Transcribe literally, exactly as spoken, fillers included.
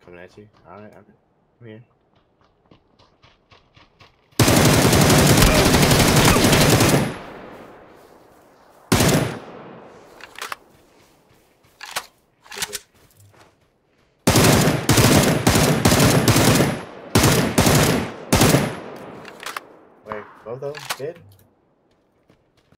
Coming at you. Alright, I'm, I'm here. Wait, both of them dead?